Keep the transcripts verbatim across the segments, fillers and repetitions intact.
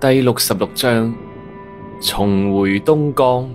第六十六章，重回東江。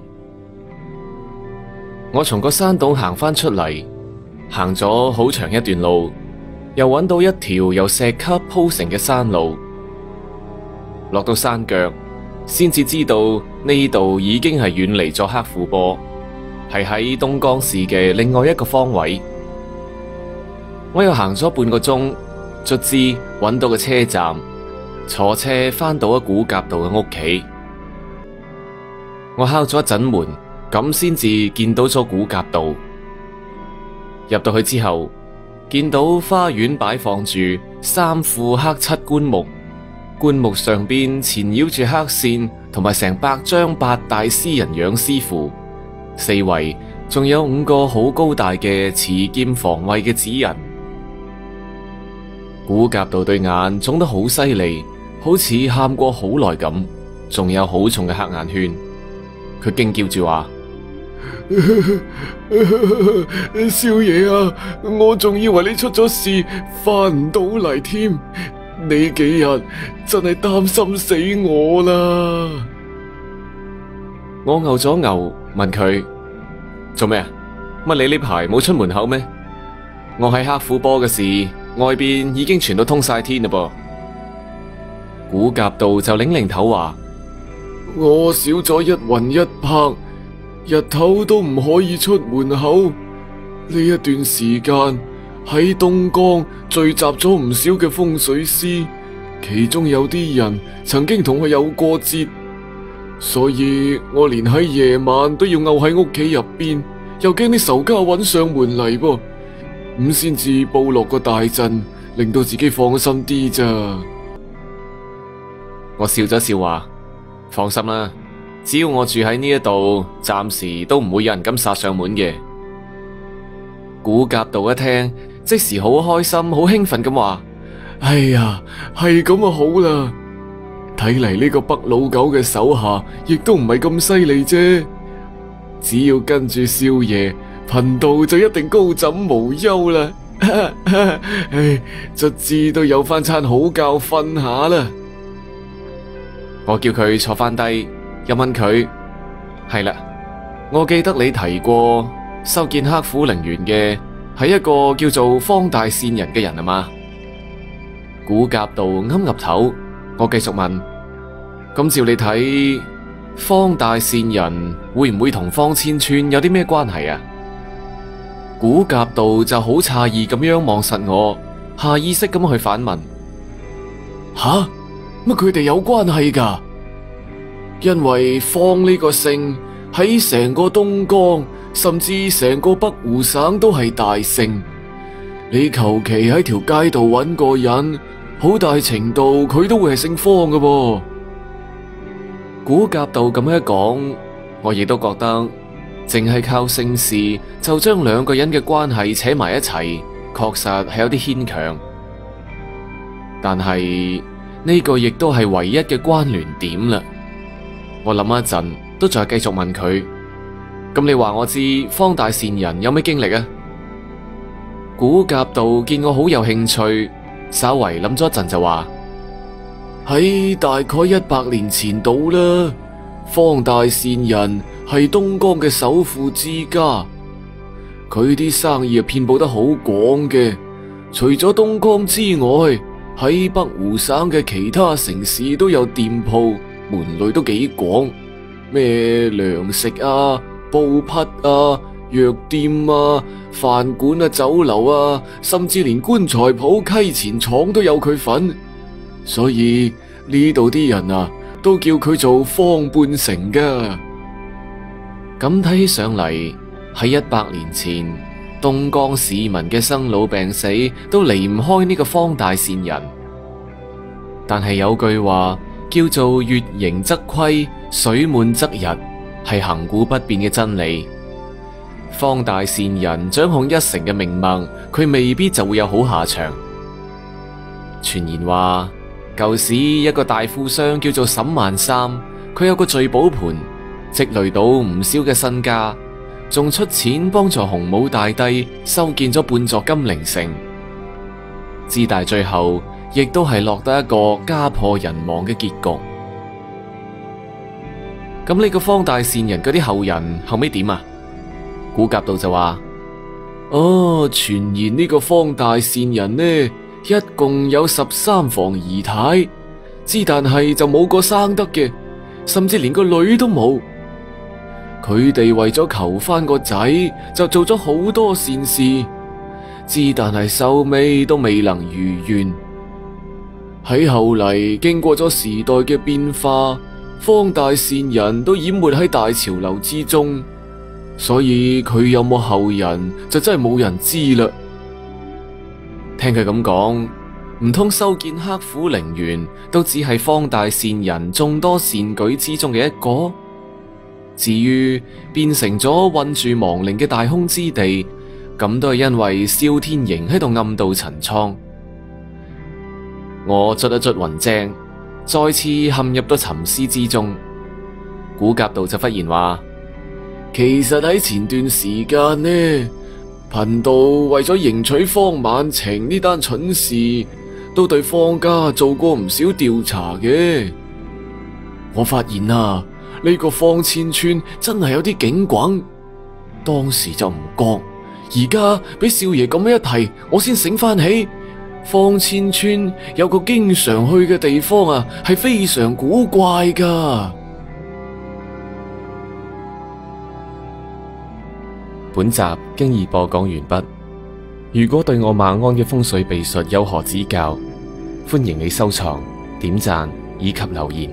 我從個山洞行返出嚟，行咗好長一段路，又揾到一條由石級鋪成嘅山路。落到山腳，先至知道呢度已經係遠離咗克富波，係喺東江市嘅另外一個方位。我又行咗半個鐘，卒之揾到個車站，坐車返到咗古甲道嘅屋企。我敲咗一陣門，咁先至見到咗古甲道。入到去之後，見到花園擺放住三副黑漆棺木，棺木上邊纏繞住黑線，同埋成百張八大詩人樣詩符，四圍仲有五個好高大嘅持劍防衛嘅紙人。古甲道對眼腫得好犀利，好似喊過好耐咁，仲有好重嘅黑眼圈。佢驚叫住話：少爺啊，我仲以為你出咗事，翻唔到嚟添。呢幾日真係擔心死我啦！我牛咗牛，問佢做咩啊？乜你呢排冇出門口咩？我喺克富波嘅事，外邊已經傳到通晒天啦噃。古甲道就擰擰頭話：我少咗一魂一魄，日頭都唔可以出門口。呢一段時間喺東江聚集咗唔少嘅風水師，其中有啲人曾經同佢有過節，所以我連喺夜晚都要漚喺屋企入邊，又驚啲仇家揾上門嚟噃，咁先至佈落個大陣，令到自己放心啲咋。我笑咗笑話：放心啦，只要我住喺呢一度，暫時都唔會有人敢殺上門嘅。古甲道一聽，即時好開心、好興奮咁話：哎呀，係咁啊，好啦！睇嚟呢個北老狗嘅手下亦都唔係咁犀利啫。只要跟住少爺，貧道就一定高枕無憂啦。唉，卒之都有翻餐好覺瞓下啦。我叫佢坐翻低，又問佢：係啦，我記得你提過修建刻苦陵園嘅係一個叫做方大善人嘅人啊嘛？古甲道岌岌頭，我繼續問：咁照你睇，方大善人會唔會同方千村有啲咩關係啊？古甲道就好詫異咁樣望實我，下意識咁去反問：吓？乜佢哋有關係噶？因為方呢個姓喺成個東江，甚至成個北湖省都係大姓。你求其喺條街度揾個人，好大程度佢都會係姓方嘅噃。古甲道咁樣一講，我亦都覺得淨係靠姓氏就將兩個人嘅關係扯埋一齊，確實係有啲牽強。但係呢個亦都係唯一嘅關聯點啦。我諗一陣，都再繼續問佢：咁你話我知方大善人有咩經歷啊？古甲道見我好有興趣，稍為諗咗一陣就話：喺大概一百年前度啦，方大善人係東江嘅首富之家，佢啲生意啊遍佈得好廣嘅，除咗東江之外，喺北湖省嘅其他城市都有店鋪，門類都幾廣，咩糧食啊、布匹啊、藥店啊、飯館啊、酒樓啊，甚至連棺材鋪、溪錢廠都有佢份。所以呢度啲人啊，都叫佢做方半城噶。咁睇起上嚟，喺一百年前，東江市民嘅生老病死都離唔開呢個方大善人。但係有句話叫做月盈則虧，水滿則溢，係亘古不變嘅真理。方大善人掌控一城嘅命脈，佢未必就會有好下場。傳言話舊時一個大富商叫做沈萬三，佢有個聚寶盤，積累到唔少嘅身家，仲出錢幫助洪武大帝修建咗半座金陵城。之但最後亦都係落得一個家破人亡嘅結局。 咁呢個方大善人嗰啲後人後尾點啊？古甲道就話：哦，傳言呢個方大善人呢，一共有十三房姨太，之但係就冇個生得嘅，甚至連個女都冇。佢哋為咗求翻個仔，就做咗好多善事，之但係收尾都未能如願。喺後嚟經過咗時代嘅變化，方大善人都淹沒喺大潮流之中，所以佢有冇後人就真係冇人知啦。聽佢咁講，唔通修建刻苦陵園都只係方大善人眾多善舉之中嘅一個？至於變成咗困住亡靈嘅大空之地，咁都係因為蕭天營喺度暗度陳倉。我捽一捽雲睛，再次陷入到沉思之中。古甲道就忽然話：其實喺前段時間呢，貧道為咗迎娶方晚晴呢單蠢事，都對方家做過唔少調查嘅。我發現啊，呢個方千川真係有啲警棍，當時就唔覺，而家俾少爺咁樣一提，我先醒翻起。方千川有個經常去嘅地方啊，係非常古怪噶。本集經已播講完畢。如果對我馬鞍嘅風水秘術有何指教，歡迎你收藏、點讚以及留言。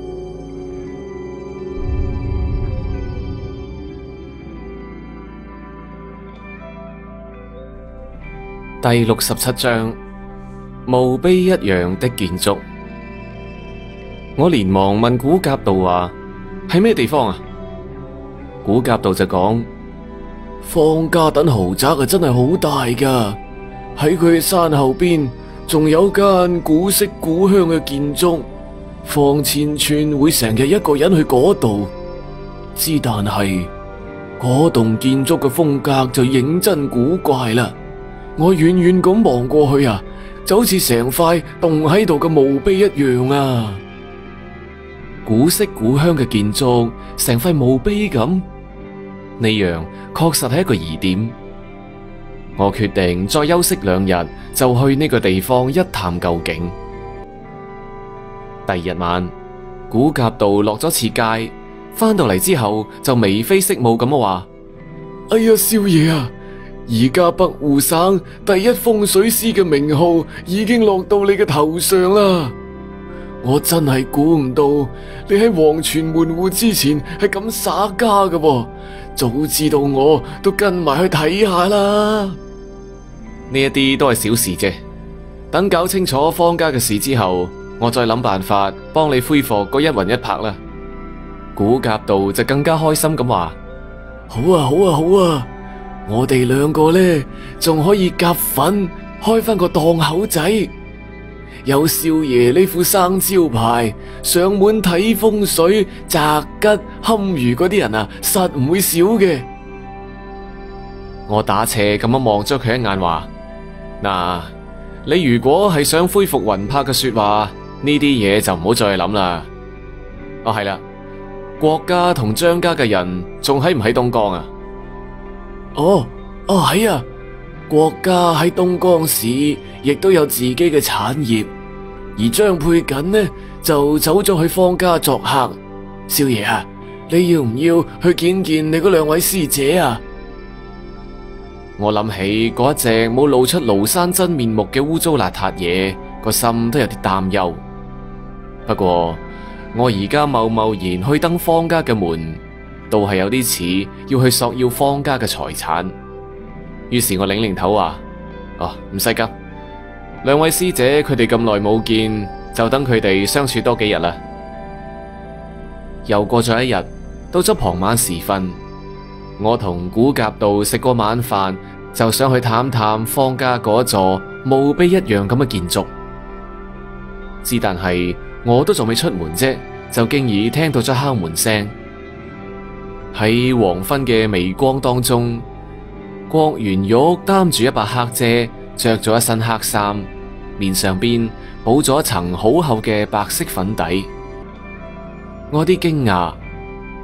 第六十七章。墓碑一樣的建築。我連忙問古甲道話：係咩地方啊？古甲道就講：方家等豪宅啊，真係好大噶。喺佢嘅山後邊，仲有間古色古香嘅建築。方千川會成日一個人去嗰度，之但係嗰棟建築嘅風格就認真古怪啦。我遠遠咁望過去啊，就好似成塊凍喺度嘅墓碑一樣啊！古色古香嘅建築，成塊墓碑咁，呢樣確實係一個疑點。我決定再休息兩日，就去呢個地方一探究竟。第二日晚，古甲道落咗次街，翻到嚟之後就眉飛色舞咁話：哎呀，少爺啊！而家北湖省第一風水師嘅名號已經落到你嘅頭上啦！我真係估唔到你喺黃泉門戶之前係咁耍家㗎喎，早知道我都跟埋去睇下啦。呢一啲都係小事啫，等搞清楚方家嘅事之後，我再諗辦法幫你恢復嗰一魂一魄啦。古甲道就更加開心咁話：好啊，好啊，好啊！我哋兩個呢，仲可以夾份開翻個檔口仔，有少爺呢副生招牌，上門睇風水、擇吉堪輿嗰啲人啊，實唔會少嘅。我打斜咁樣望咗佢一眼，話：嗱，你如果係想恢復魂魄嘅說話，呢啲嘢就唔好再諗啦。哦，係啦，郭家同張家嘅人仲喺唔喺東江啊？哦，哦係啊，郭家喺東江市亦都有自己嘅產業，而張佩瑾呢就走咗去方家作客。少爺啊，你要唔要去見見你嗰兩位師姐啊？我諗起嗰一隻冇露出廬山真面目嘅污糟邋遢嘢，個心都有啲擔憂。不過我而家貿貿然去登方家嘅門，都係有啲似要去索要方家嘅財產。於是我擰擰頭話：哦，唔使急，兩位師姐佢哋咁耐冇見，就等佢哋相處多幾日啦。又過咗一日，到咗傍晚時分，我同古甲道食過晚飯，就想去探探方家嗰座墓碑一樣咁嘅建築。之但係我都仲未出門啫，就經已聽到咗敲門聲。喺黃昏嘅微光當中，郭元玉擔住一把黑遮，着咗一身黑衫，面上邊補咗一層好厚嘅白色粉底。我啲驚訝，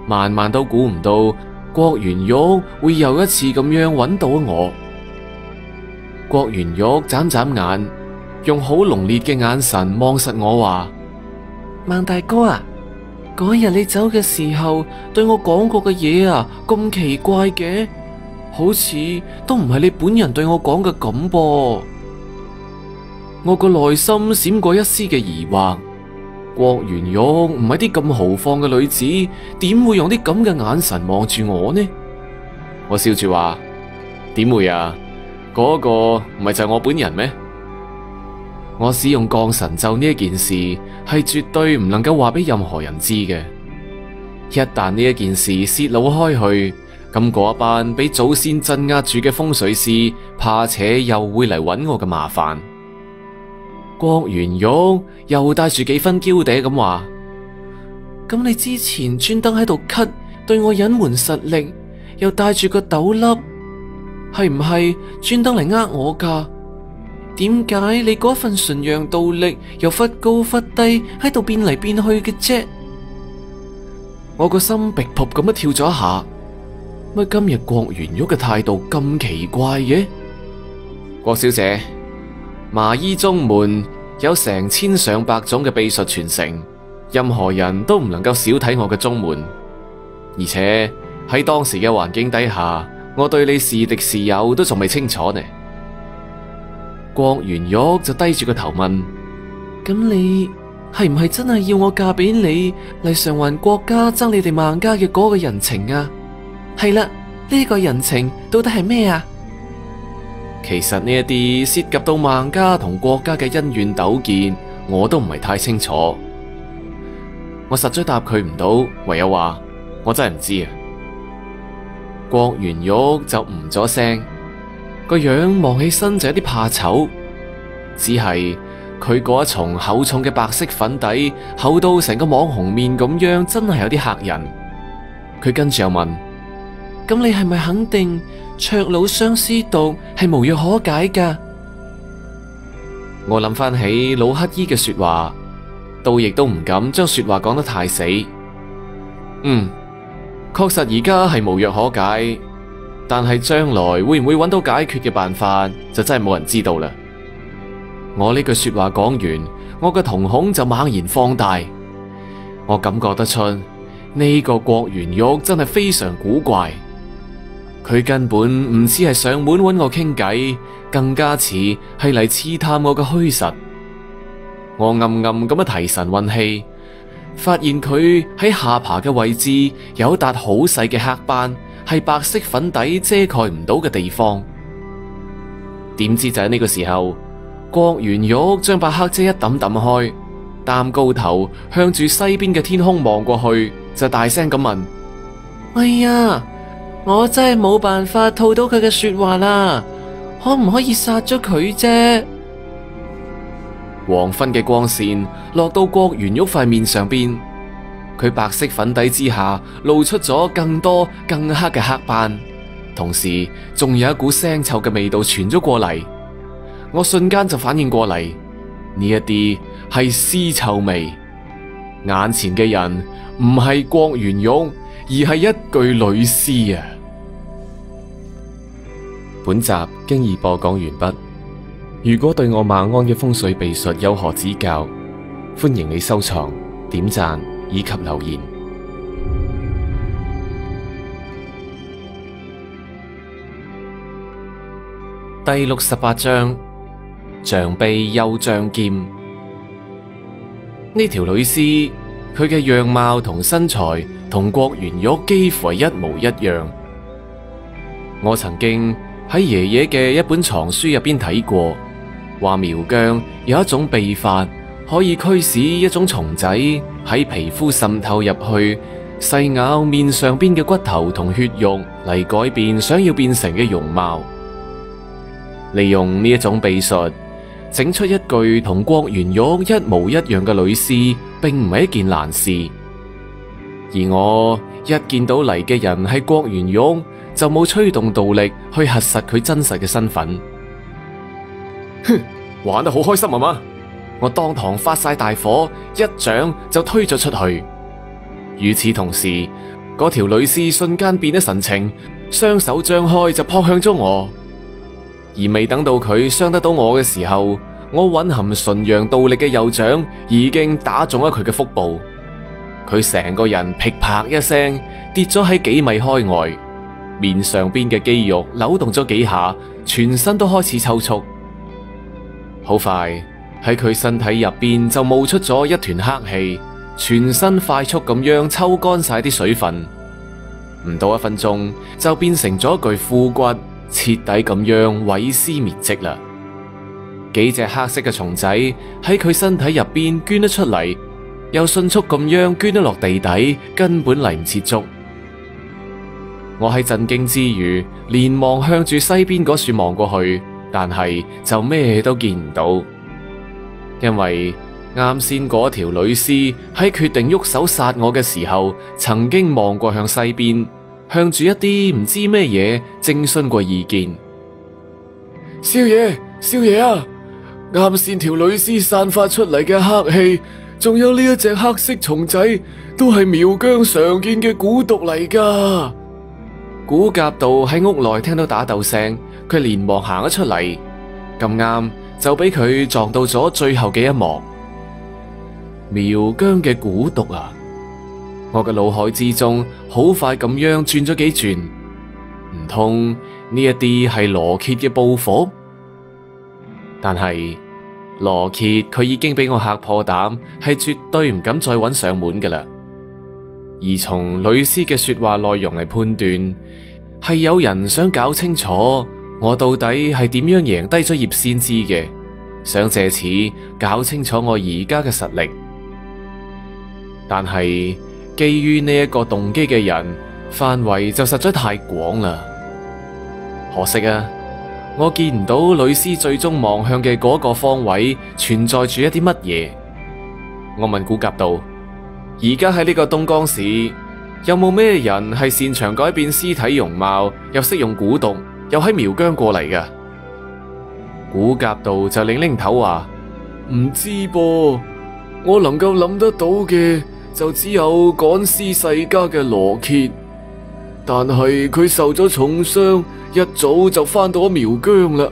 萬萬都估唔到郭元玉會又一次咁樣揾到我。郭元玉眨眨眼，用好濃烈嘅眼神望實我話：孟大哥啊，嗰日你走嘅時候對我講過嘅嘢啊，咁奇怪嘅，好似都唔係你本人對我講嘅咁噃。我個內心閃過一絲嘅疑惑，郭元玉唔係啲咁豪放嘅女子，點會用啲咁嘅眼神望住我呢？我笑住話：點會啊？嗰個唔係就係我本人咩？我使用降神咒呢一件事係絕對唔能夠話俾任何人知嘅。一旦呢一件事洩露開去，咁嗰一班俾祖先鎮壓住嘅風水師，怕且又會嚟揾我嘅麻煩。郭元玉又帶住幾分嬌嗲咁話：咁你之前專登喺度咳，對我隱瞞實力，又帶住個斗笠，係唔係專登嚟呃我噶？點解你嗰份純陽道力又忽高忽低喺度變嚟變去嘅啫？我個心噗噗咁樣跳咗一下，乜今日郭元玉嘅態度咁奇怪嘅？郭小姐，麻衣宗門有成千上百種嘅秘術傳承，任何人都唔能夠小睇我嘅宗門。而且喺當時嘅環境底下，我對你是敵是友都仲未清楚呢。郭元玉就低住個頭問：咁你係唔係真係要我嫁俾你嚟償還國家爭你哋孟家嘅嗰個人情啊？係啦，呢個人情到底係咩啊？其實呢一啲涉及到孟家同國家嘅恩怨糾結，我都唔係太清楚。我實在答佢唔到，唯有話我真係唔知啊。郭元玉就唔咗聲，個樣望起身就有啲怕醜，只係佢嗰一重厚重嘅白色粉底厚到成個網紅面咁樣，真係有啲嚇人。佢跟住又問：咁你係咪肯定卓老相思毒係無藥可解噶？我諗翻起老乞衣嘅說話，倒亦都唔敢將說話講得太死。嗯，確實而家係無藥可解，但係將來會唔會揾到解決嘅辦法，就真係冇人知道啦。我呢句說話講完，我嘅瞳孔就猛然放大，我感覺得出呢個郭元玉真係非常古怪。佢根本唔似係上門揾我傾偈，更加似係嚟刺探我嘅虛實。我暗暗咁樣提神運氣，發現佢喺下巴嘅位置有一笪好細嘅黑斑，係白色粉底遮蓋唔到嘅地方。點知就喺呢個時候，郭元玉將把黑遮一抌抌開，擔高頭向住西邊嘅天空望過去，就大聲咁問：哎呀，我真係冇辦法套到佢嘅說話啦，可唔可以殺咗佢啫？黃昏嘅光線落到郭元玉塊面上邊，佢白色粉底之下露出咗更多更黑嘅黑斑，同時仲有一股腥臭嘅味道傳咗過嚟。我瞬間就反應過嚟，呢一啲係屍臭味。眼前嘅人唔係郭元玉，而係一具女屍啊！本集經已播講完畢。如果對我孟安嘅風水秘術有何指教，歡迎你收藏、點讚以及留言。第六十八章：象臂又象劍。呢條女屍，佢嘅樣貌同身材同郭元玉幾乎係一模一樣。我曾經喺爺爺嘅一本藏書入邊睇過，話苗疆有一種秘法，可以驅使一種蟲仔喺皮膚滲透入去，細咬面上邊嘅骨頭同血肉嚟改變想要變成嘅容貌。利用呢一種秘術，整出一具同郭元玉一模一樣嘅女屍，並唔係一件難事。而我一見到嚟嘅人係郭元玉，就冇催動道力去核實佢真實嘅身份。哼，玩得好開心啊嘛！我當堂發晒大火，一掌就推咗出去。與此同時， 嗰條女屍瞬間變咗神情，雙手張開就撲向咗我。而未等到佢傷得到我嘅時候，我蘊含純陽道力嘅右掌已經打中咗佢嘅腹部，佢成個人噼啪一聲跌咗喺幾米開外，面上邊嘅肌肉扭動咗幾下，全身都開始抽搐。好快喺佢身體入邊就冒出咗一團黑氣，全身快速咁樣抽乾晒啲水分，唔到一分鐘就變成咗一具枯骨，徹底咁樣毀屍滅跡啦。幾隻黑色嘅蟲仔喺佢身體入邊捐咗出嚟，又迅速咁樣捐咗落地底，根本嚟唔切捉。我喺震驚之餘，連忙向住西邊嗰處望過去，但係就咩都見唔到，因為啱先嗰條女屍喺決定喐手殺我嘅時候，曾經望過向西邊，向住一啲唔知咩嘢徵詢過意見。少爺，少爺啊！啱先條女屍散發出嚟嘅黑氣，仲有呢一隻黑色蟲仔，都係苗疆常見嘅蠱毒嚟噶。古甲道喺屋內聽到打鬥聲，佢連忙行咗出嚟，咁啱就俾佢撞到咗最後嘅一幕。苗疆嘅蠱毒啊！我嘅腦海之中好快咁樣轉咗幾轉，唔通呢一啲係羅傑嘅報復？但係羅傑佢已經俾我嚇破膽，係絕對唔敢再揾上門噶啦。而從女屍嘅說話內容嚟判斷，係有人想搞清楚我到底係點樣贏低咗葉先知嘅，想借此搞清楚我而家嘅實力。但係基於呢一個動機嘅人範圍就實在太廣啦。可惜啊，我見唔到女屍最終望向嘅嗰個方位存在住一啲乜嘢。我問古甲道：而家喺呢個東江市，有冇咩人係擅長改變屍體容貌，又識用蠱毒，又喺苗疆過嚟㗎？古甲道就擰擰頭話：唔知噃，我能夠諗得到嘅就只有趕屍世家嘅羅傑，但係佢受咗重傷，一早就翻到咗苗疆啦。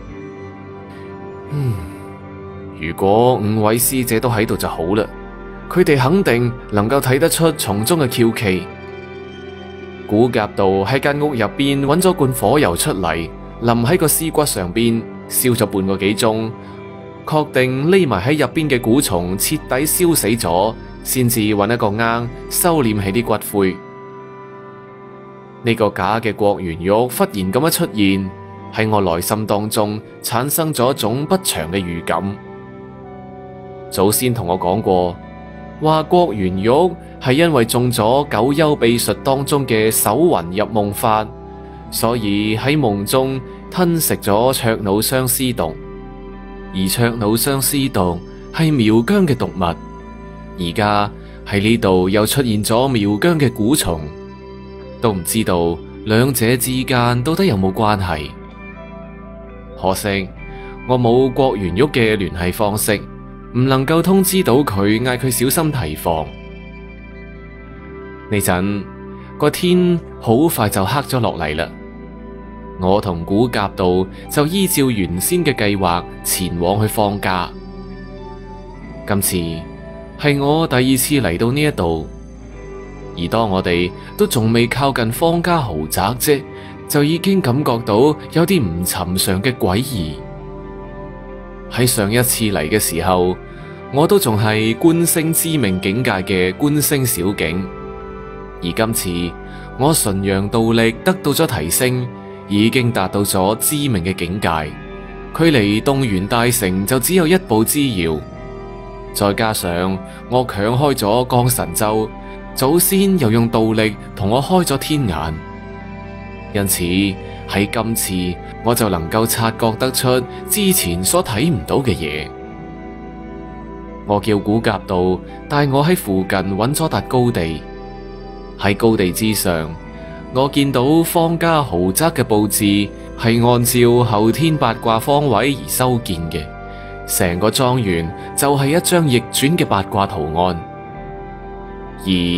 嗯，如果五位師姐都喺度就好啦，佢哋肯定能夠睇得出從中嘅蹺蹊。古甲道喺間屋入邊揾咗罐火油出嚟，淋喺個屍骨上邊，燒咗半個幾鐘，確定匿埋喺入邊嘅蠱蟲徹底燒死咗，先至揾一個罌收斂起啲骨灰。呢個假嘅郭元玉忽然咁樣出現喺我內心當中，產生咗一種不祥嘅預感。祖先同我講過，話郭元玉係因為中咗九幽秘術當中嘅守魂入夢法，所以喺夢中吞食咗卓腦相思毒，而卓腦相思毒係苗疆嘅毒物，而家喺呢度又出現咗苗疆嘅蠱蟲，都唔知道兩者之間到底有冇關係。可惜我冇郭元玉嘅聯繫方式，唔能夠通知到佢，嗌佢小心提防。呢陣個天好快就黑咗落嚟啦，我同古甲道就依照原先嘅計劃前往去方家。今次係我第二次嚟到呢一度，而當我哋都仲未靠近方家豪宅啫，就已經感覺到有啲唔尋常嘅詭異。喺上一次嚟嘅時候，我都仲係觀星知命境界嘅觀星小景，而今次我純陽道力得到咗提升，已經達到咗知命嘅境界，距離動元大成就只有一步之遙。再加上我強開咗降神咒，祖先又用道力同我開咗天眼，因此喺今次我就能夠察覺得出之前所睇唔到嘅嘢。我叫古甲道帶我喺附近揾咗笪高地，喺高地之上，我見到方家豪宅嘅佈置係按照後天八卦方位而修建嘅，成個莊園就係一張逆轉嘅八卦圖案。而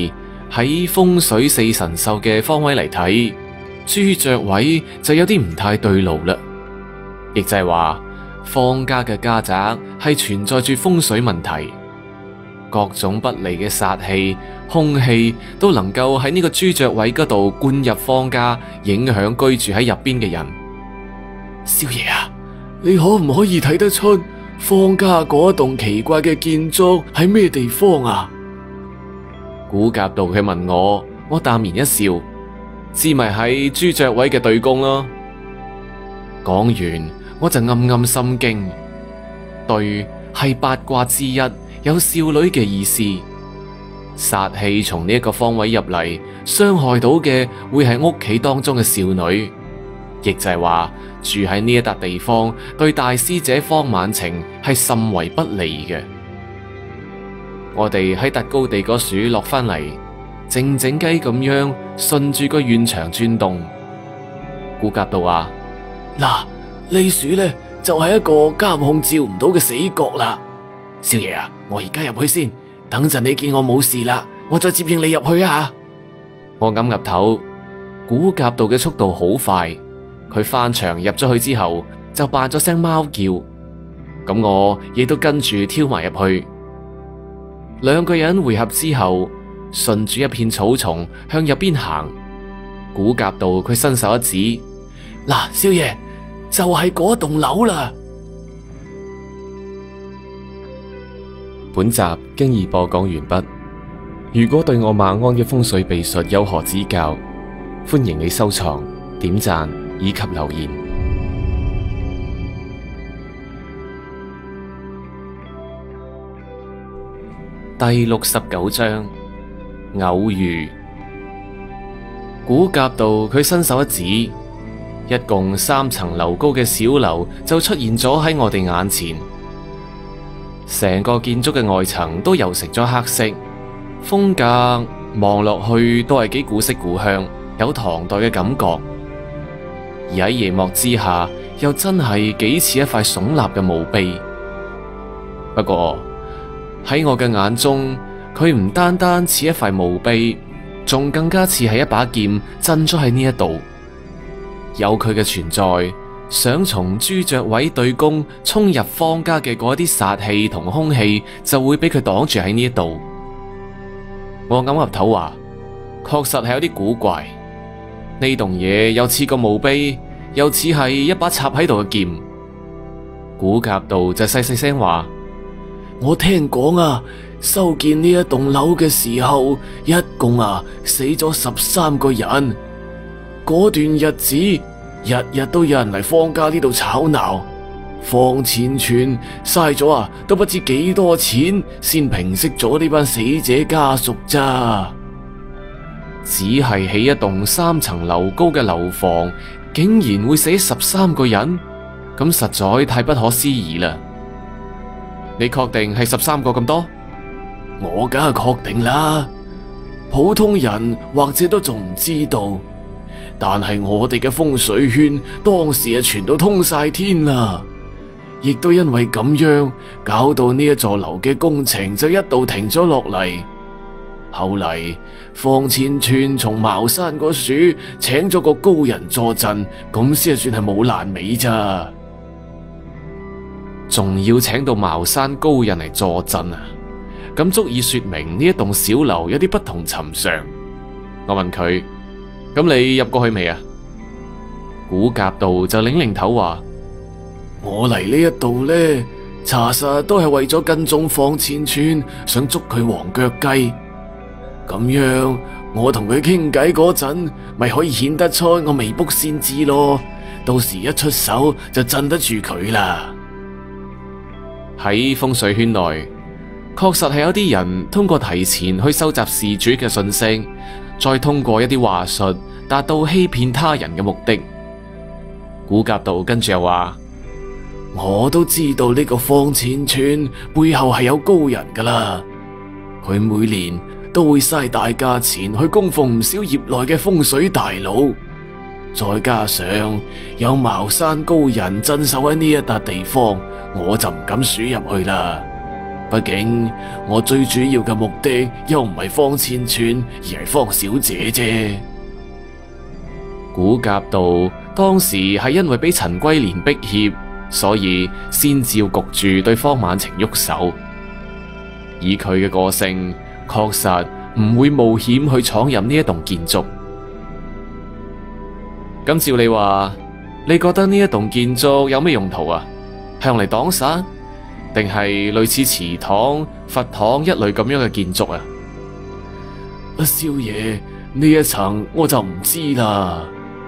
喺風水四神獸嘅方位嚟睇，朱雀位就有啲唔太對路啦。亦就係話，方家嘅家宅係存在住風水問題，各種不利嘅煞氣、凶氣都能夠喺呢個朱雀位嗰度灌入方家，影響居住喺入邊嘅人。少爺啊，你可唔可以睇得出方家嗰棟奇怪嘅建築喺咩地方啊？古甲道佢問我，我淡然一笑，知咪喺朱雀位嘅對宮咯。講完我就暗暗心驚，對係八卦之一，有少女嘅意思。煞氣從呢一個方位入嚟，傷害到嘅會係屋企當中嘅少女，亦就係話住喺呢一笪地方對大師姐方晚晴係甚為不利嘅。我哋喺達高地嗰處落返嚟，靜靜雞咁樣順住個院牆轉動。顧甲道話：嗱，呢處呢就係一個監控照唔到嘅死角啦。少爺啊，我而家入去先，等陣你見我冇事啦，我再接應你入去啊。我岌岌頭，顧甲道嘅速度好快，佢翻牆入咗去之後就扮咗聲貓叫，咁我亦都跟住跳埋入去。兩個人會合之後，順住一片草叢向入邊行。顧甲道佢伸手一指：嗱，少爺，就係嗰棟樓啦。本集經已播講完畢。如果對我馬鞍嘅風水秘術有何指教，歡迎你收藏、點讚以及留言。第六十九章偶遇。顧甲道佢伸手一指，一共三層樓高嘅小樓就出現咗喺我哋眼前。成個建築嘅外層都油成咗黑色，風格望落去都係幾古色古香，有唐代嘅感覺。而喺夜幕之下，又真係幾似一塊聳立嘅墓碑。不過喺我嘅眼中，佢唔單單似一塊墓碑，仲更加似係一把劍鎮咗喺呢一度。有佢嘅存在，想從朱雀位對宮衝入方家嘅嗰啲煞氣同凶氣，就會俾佢擋住喺呢一度。我岌岌頭話，確實係有啲古怪。呢棟嘢又似個墓碑，又似係一把插喺度嘅劍。顧甲道就細細聲話：我聽講啊，修建呢一棟樓嘅時候，一共啊死咗十三個人。嗰段日子，日日都有人嚟方家呢度吵鬧，方千寸嘥咗啊，都不知幾多錢先平息咗呢班死者家屬咋。只係起一棟三層樓高嘅樓房，竟然會死十三個人，咁實在太不可思議啦！你確定係十三個咁多？我梗係確定啦，普通人或者都仲唔知道。但係我哋嘅風水圈當時啊傳到通晒天啦，亦都因為咁樣搞到呢一座樓嘅工程就一度停咗落嚟。後嚟方千寸從茅山嗰處請咗個高人坐鎮，咁先係算係冇爛尾咋，仲要請到茅山高人嚟坐鎮啊！咁足以說明呢一棟小樓有啲不同尋常。我問佢：咁你入過去未啊？顧甲道就擰擰頭話：我嚟呢一度呢，查實都係為咗跟蹤方千寸，想捉佢黃腳雞。咁樣我同佢傾偈嗰陣，咪可以顯得出我未卜先知咯。到時一出手就鎮得住佢啦。喺風水圈內，確實係有啲人通過提前去收集事主嘅信息，再通過一啲話術達到欺騙他人嘅目的。顧甲道跟住又話：我都知道呢個方千寸背後係有高人噶啦，佢每年都會嘥大價錢去供奉唔少業內嘅風水大佬，再加上有茅山高人鎮守喺呢一笪地方，我就唔敢鼠入去啦。 畢竟我最主要嘅目的又唔係方千寸，而係方小姐啫。古甲道當時係因為俾陳桂蓮逼脅，所以先照焗住對方晚晴喐手。以佢嘅個性，確實唔會冒險去闖入呢一棟建築。咁照你話，你覺得呢一棟建築有咩用途啊？係用嚟擋煞，定係類似祠堂、佛堂一類咁樣嘅建築啊？阿少爺，呢一層我就唔知啦。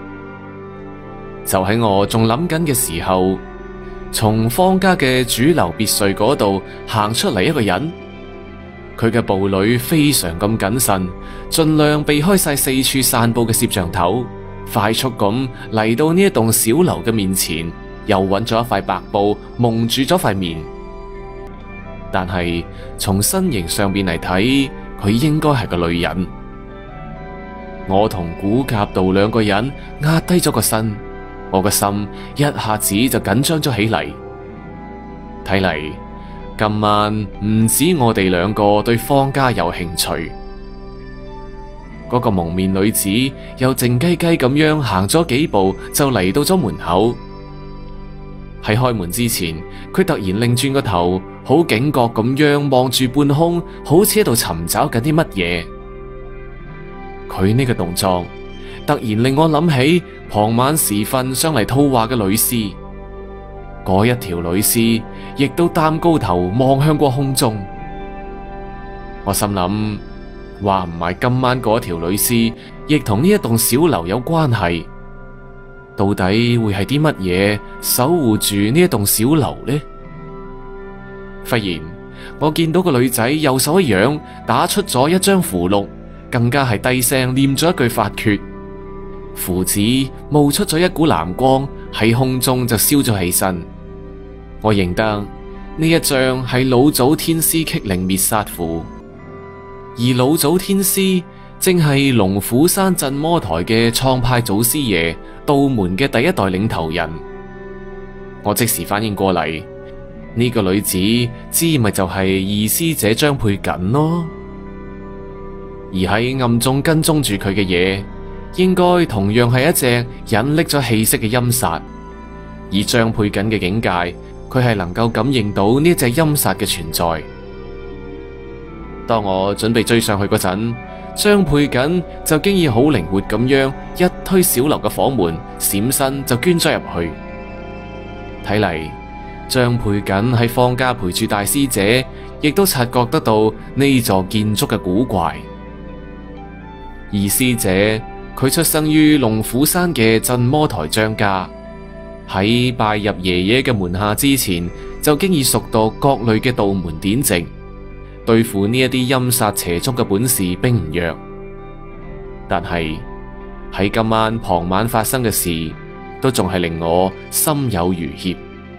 就喺我仲諗緊嘅時候，從方家嘅主樓別墅嗰度行出嚟一個人，佢嘅步履非常咁謹慎，盡量避開晒四處散布嘅攝像頭，快速咁嚟到呢一棟小樓嘅面前，又揾咗一塊白布蒙住咗塊面。但係從身形上邊嚟睇，佢應該係個女人。我同古甲道兩個人壓低咗個身，我個心一下子就緊張咗起嚟。睇嚟今晚唔止我哋兩個對方家有興趣。嗰個蒙面女子又靜雞雞咁樣行咗幾步，就嚟到咗門口。喺開門之前，佢突然擰轉個頭，好警覺咁樣望住半空，好似喺度尋找緊啲乜嘢。佢呢個動作突然令我諗起傍晚時分上嚟套話嘅女屍。嗰一條女屍亦都擔高頭望向過空中。我心諗，話唔係今晚嗰條女屍亦同呢一棟小樓有關係，到底會係啲乜嘢守護住呢一棟小樓呢？忽然我見到個女仔右手一揚，打出咗一張符籙，更加係低聲念咗一句法訣，符紙冒出咗一股藍光，喺空中就燒咗起身。我認得呢一張係老祖天師棘靈滅殺符，而老祖天師正係龍虎山鎮魔台嘅創派祖師爺道門嘅第一代領頭人。我即時反應過嚟，呢個女子知咪就係二師姐張佩瑾咯，而喺暗中跟蹤住佢嘅嘢，應該同樣係一隻隱匿咗氣息嘅陰煞。以張佩瑾嘅境界，佢係能夠感應到呢一隻陰煞嘅存在。當我準備追上去嗰陣，張佩瑾就經已好靈活咁樣一推小樓嘅房門，閃身就捐咗入去。睇嚟張佩瑾喺方家陪住大師姐，亦都察覺得到呢座建築嘅古怪。二師姐佢出生於龍虎山嘅鎮魔台張家，喺拜入爺爺嘅門下之前，就經已熟讀各類嘅道門典籍，對付呢一啲陰煞邪足嘅本事並唔弱。但係喺今晚傍晚發生嘅事，都仲係令我心有餘怯。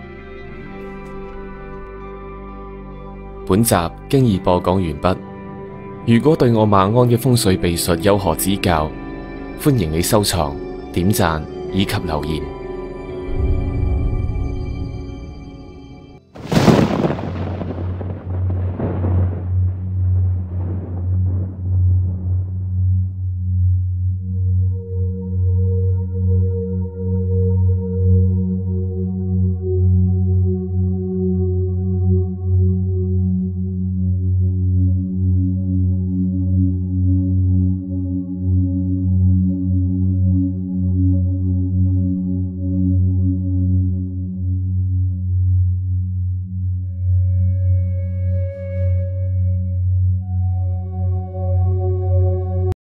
本集經已播講完畢。如果對我馬鞍嘅風水秘術有何指教，歡迎你收藏、點讚以及留言。